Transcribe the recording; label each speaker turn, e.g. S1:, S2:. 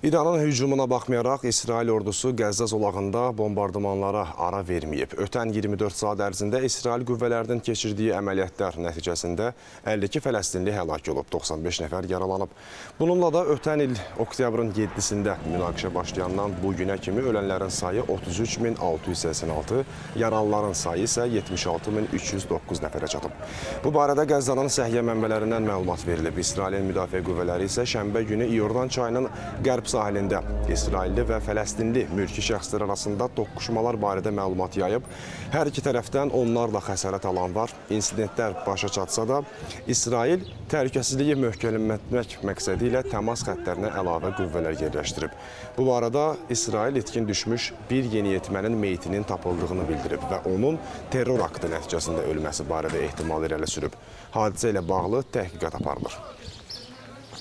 S1: İranın hücumuna baxmayaraq, İsrail ordusu Qəzza zolağında bombardımanlara ara verməyib. Ötən 24 saat ərzində İsrail qüvvələrinin keçirdiyi əməliyyatlar nəticəsində 52 Fələstinli həlak olub, 95 nəfər yaralanıb. Bununla da ötən il oktyabrın 7-sində münaqişə başlayandan bu günə kimi ölənlərin sayı 33.686, yaralıların sayı isə 76.309 nəfərə çatıb. Bu barədə Qəzzanın səhiyyə mənbələrindən məlumat verilib. İsrailin müdafiə qüvvələri isə şənbə günü İordan çayının qərb sahilində İsrailli və Fələstinli mülki şəxslər arasında toqquşmalar barədə məlumat yayıb. Hər iki tərəfdən onlarla xəsarət alan var. İnsidentlər başa çatsa da, İsrail təhlükəsizliyi möhkəmlətmək məqsədi ilə təmas xəttlərinə əlavə qüvvələr yerləşdirib. Bu arada İsrail itkin düşmüş bir yeniyetmənin meyitinin tapıldığını bildirib və onun terror aktı nəticəsində ölməsi barədə ehtimal irəli sürüb. Hadisə ilə bağlı təhqiqat aparılır.